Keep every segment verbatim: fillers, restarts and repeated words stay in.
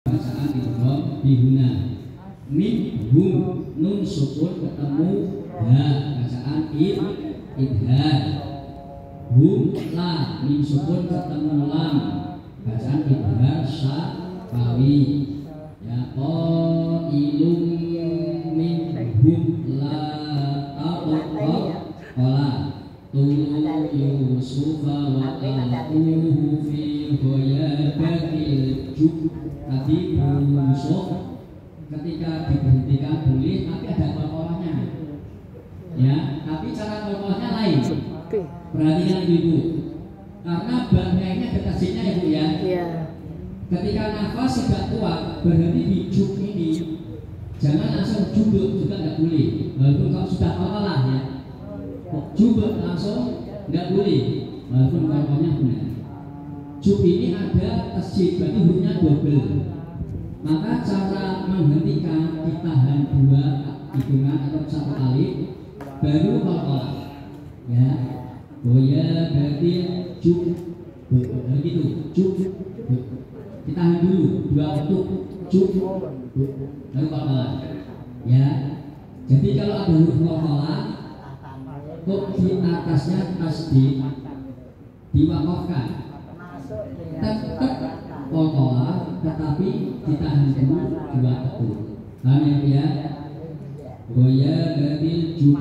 bacaan idgham bihuna. Minhum nun sukun ketemu ha bacaan id idhar. Hum la min sukun ketemu lam bacaan idhar sa kawi. Ya qailum minhum la taqqa qala tulu yusufa wa alquhu fi ghayabatil jub. Tadi Yusuf ketika diberhentikan boleh tapi ada kolkolahnya ya, tapi cara kolkolahnya lain. Perhatikan ibu, karena bangkainya ada tasjidnya ibu ya. Ketika nafas sudah kuat berhenti di jub ini, jangan langsung jubuk juga tidak boleh. Walaupun kalau sudah kolkolah ya, kok jubuk langsung tidak boleh walaupun kolkolahnya benar. Jub ini ada tasjid, berarti hurufnya double. Maka cara menghentikan ditahan dua hitungan atau satu kali baru kolkolah ya. Boya berarti jub begitu, jub ditahan dulu dua waktu jub baru kolkolah ya. Jadi kalau ada huruf kolkolah kok di atasnya tasdid diwakafkan tetap kolkolah tetapi ditahan dulu dua waktu. Paham ya ya? Boya berarti jub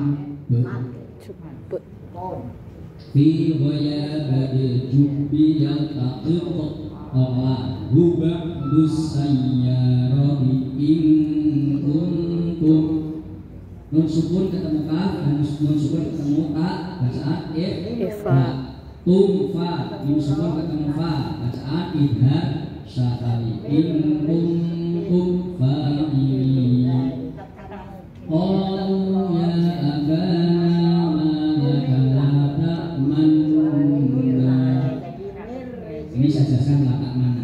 fi boya berarti jubbi yang tak ikut Allah hubah dusayyarati in kuntum. Nun sukun ketemu kaf dan nun sukun ketemu ta bacaan ifa. Tumfa nun sukun ketemu fa bacaan idhar sakali in kuntum fa'ilin. Qalu ya abana ma laka la ta'manna. Ini saya jelaskan latak mana.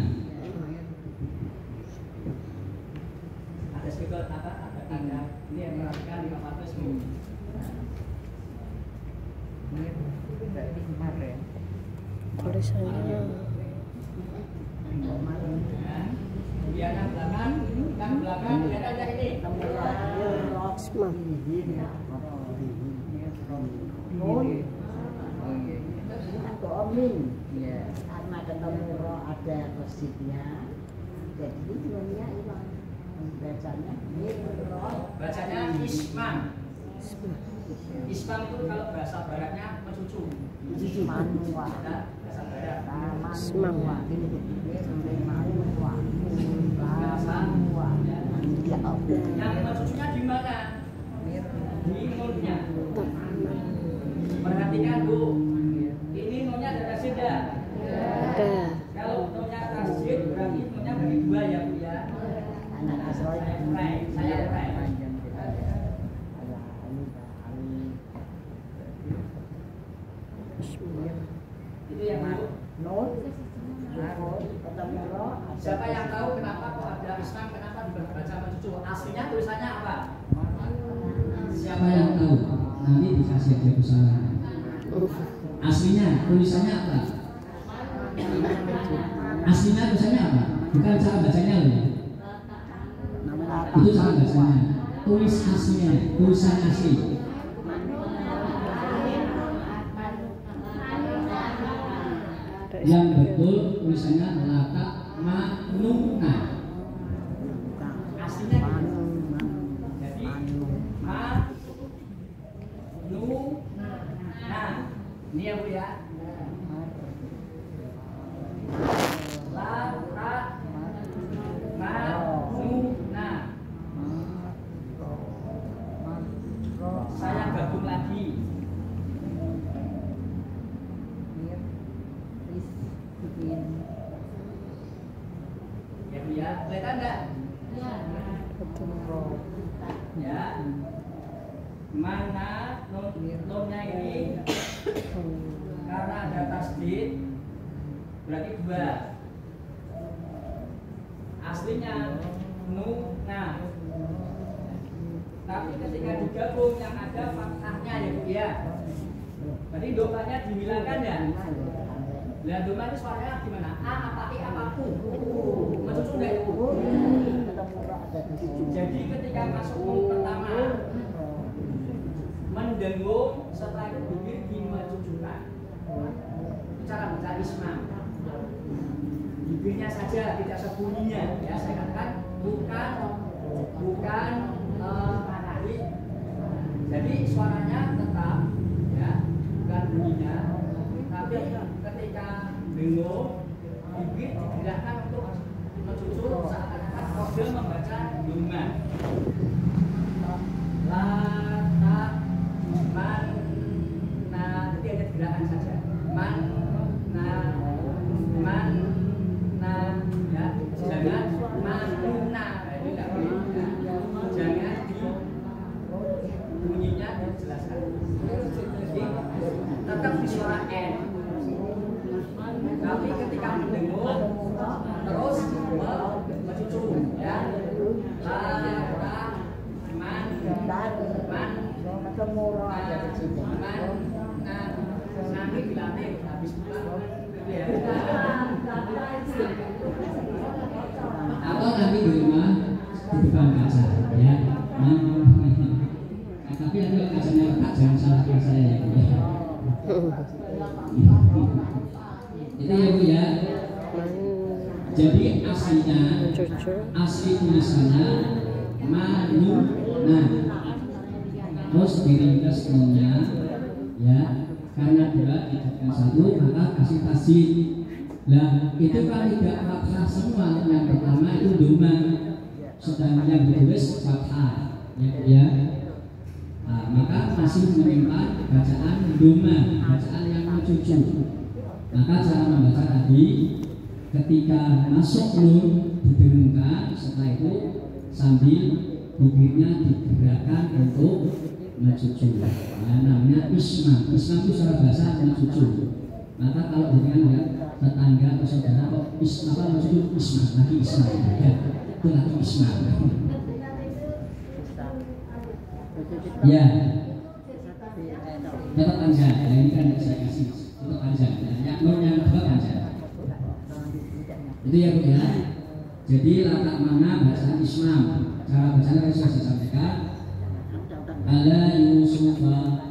Ada speaker apa? Ada tanda. Ini yang merasakan lima ratus mil. Kalau saya biar yang belakang, yang belakang lihat aja ini. Isma. Ya, karena ketemu roh ada masjidnya, jadi dunia hilang. Bacanya roh, bacanya isman. Isman itu kalau bahasa baratnya mencucu. manwa, Bahasa barat. Isma. Yang mencucunya di mana? Di nunnya. Perhatikan Bu. Ini nunnya ada tasjid ya? Ada. Kalau nunnya tasjid berarti nunnya bagi dua ya Bu ya. anak asal Saya urai, saya urai. Itu yang Bu. Not, ketemu roh. Siapa yang tahu kenapa kok ada Islam, kenapa dibaca mencucu? Aslinya tulisannya apa? Siapa yang tahu? Nanti dikasih aja kesalahan. Aslinya tulisannya apa? Aslinya tulisannya apa? Bukan cara bacanya loh ya. Itu cara bacanya. Tulis aslinya, tulisan asli. Yang betul tulisannya latak manuna. Aslinya gitu. Jadi ma nu nah ini ya Bu ya. La ta ma nu na. Saya gabung lagi. Ya Bu ya, kelihatan enggak? Ya. Mana nun nunnya ini karena ada tasdid berarti dua. Aslinya nu nah. Tapi ketika digabung yang ada fathahnya ya Bu ya. Berarti domanya dihilangkan ya. Lah doma itu suaranya gimana? A apa I apa U? Mencucu enggak itu? Jadi ketika masuk nun pertama mendengung, setelah itu bibir dimajukan. Cara baca ismam. Bibirnya saja, tidak sebunyinya. Ya, saya katakan bukan bukan uh, jadi suaranya tetap, ya, bukan bunyinya. Tapi ketika dengung, bibir digerakkan untuk mencucur seakan-akan kode membaca duma. La ta man na, jadi ada gerakan saja. Man na man na, ya, jangan manuna, itu tidak boleh. Jangan di bunyinya dijelaskan. Jadi tetap di suara n. Tapi ketika mendengung terus mencucur, ya. La ta man man ketemu roh ada di sini. man na, nanti dilatih habis pulang. Ya. Atau nanti di rumah di depan kaca, ya. Nah, tapi nanti kalau kacanya retak jangan salahkan saya ya, Bu, ya. Itu ya, Bu, ya. Jadi aslinya, asli tulisannya manu, nah, terus diringkas nunnya, ya. Karena dua dijadikan satu, maka kasih tasjid. Nah, itu kan tidak fathah semua. Yang pertama itu doma, sedangkan yang ditulis fathah, ya, ya. Nah, maka masih menyimpan bacaan doma, bacaan yang mencucu. Maka cara membaca tadi, ketika masuk nun didengungkan, setelah itu sambil bibirnya digerakkan untuk mencucu. Nah, namanya isma. Isma itu secara bahasa mencucu. Maka kalau dengan ya, tetangga atau saudara kok isma apa maksudnya isma lagi isma, ya, itu lagi isma. Ya, tetap panjang. Ya, ini kan saya kasih tetap panjang. Ya, nun yang tetap panjang. Itu ya, Bu, ya. Jadi latak mana bahasa Islam. Cara bacanya saya sudah sampaikan. Ala Yusufa